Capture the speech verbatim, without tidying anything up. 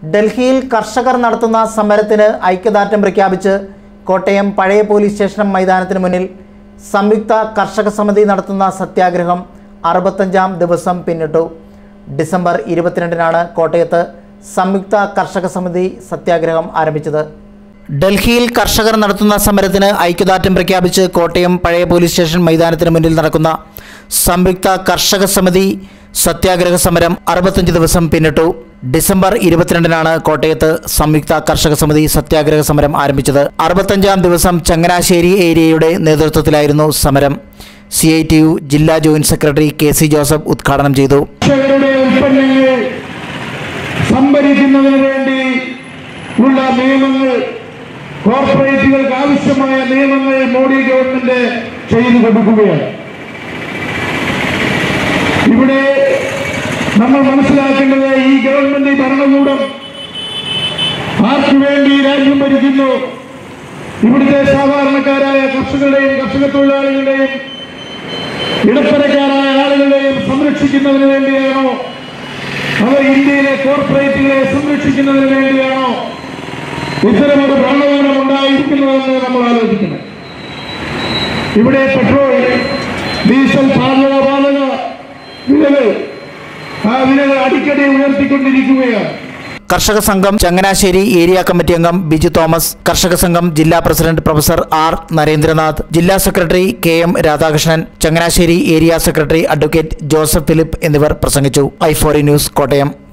ഡൽഹിയിൽ കർഷകർ നടത്തുന്ന സമരത്തിന് ഐക്യദാർഢ്യം പ്രഖ്യാപിച്ച് കോട്ടയം പഴയ പോലീസ് സ്റ്റേഷൻ മൈതാനത്തിന് മുന്നിൽ സംയുക്ത കർഷക സമിതി നടത്തുന്ന സത്യാഗ്രഹം അറുപത്തഞ്ചാം ദിവസം പിന്നിട്ടു. ഡിസംബർ ഇരുപത്തിരണ്ടിനാണ് കോട്ടയത്ത് സംയുക്ത കർഷക സമിതി സത്യാഗ്രഹം ആരംഭിച്ചത്. ഡൽഹിയിൽ കർഷകർ നടത്തുന്ന സമരത്തിന് ഐക്യദാർഢ്യം പ്രഖ്യാപിച്ച് കോട്ടയം പഴയ പോലീസ് സ്റ്റേഷൻ മൈതാനത്തിന് മുന്നിൽ നടക്കുന്ന സംയുക്ത കർഷക സമിതി സത്യാഗ്രഹ സമരം അറുപത്തഞ്ച് ദിവസം പിന്നിട്ടു. ഡിസംബർ ഇരുപത്തിരണ്ടിനാണ് കോട്ടയത്ത് സംയുക്ത കർഷക സമിതി സത്യാഗ്രഹ സമരം ആരംഭിച്ചത്. അറുപത്തഞ്ചാം ദിവസം ചങ്ങനാശ്ശേരി ഏരിയയുടെ നേതൃത്വത്തിലായിരുന്നു സമരം. സി ഐ ടി യു ജില്ലാ joint secretary K C Joseph ഉദ്ഘാടനം ചെയ്തു. സംഭരിക്കുന്നതിന് വേണ്ടി ഉള്ള നിയമങ്ങൾ, കോർപ്പറേറ്റുകൾക്ക് ആവശ്യമായ നിയമങ്ങൾ മോഡി ഗവൺമെന്റ് ചെയ്തു കൊടുക്കുകയാണ്. ഇവിടെ നമ്മൾ മനസ്സിലാക്കേണ്ടത്, ഈ ഗവൺമെന്റ് ഭരണകൂടം ആർക്കു വേണ്ടി രാജ്യം ഭരിക്കുന്നു? ഇവിടുത്തെ സാധാരണക്കാരായ കർഷകരുടെയും കർഷക തൊഴിലാളികളുടെയും ഇടത്തരക്കാരായ ആളുകളുടെയും സംരക്ഷിക്കുന്നതിന് വേണ്ടിയാണോ, അവർ ഇന്ത്യയിലെ കോർപ്പറേറ്റുകളെ സംരക്ഷിക്കുന്നതിന് വേണ്ടിയാണോ ഇത്തരമൊരു ഭരണകൂടം ഉണ്ടായിരിക്കുന്നതെന്ന് നമ്മൾ ആലോചിക്കണം. ഇവിടെ പെട്രോൾ, ഡീസൽ, പാചക വാതക വിലകൾ ആ വിലകൾ അടിക്കടി ഉയർത്തിക്കൊണ്ടിരിക്കുകയാണ്. കർഷക സംഘം ചങ്ങനാശ്ശേരി ഏരിയ കമ്മിറ്റി അംഗം ബിജു തോമസ്, കർഷക സംഘം ജില്ലാ പ്രസിഡന്റ് പ്രൊഫസർ ആർ നരേന്ദ്രനാഥ്, ജില്ലാ secretary K M Radhakrishnan, Changanassery area secretary advocate Joseph Philip എന്നിവർ പ്രസംഗിച്ചു. ഐ ഫോറി ന്യൂസ്, കോട്ടയം.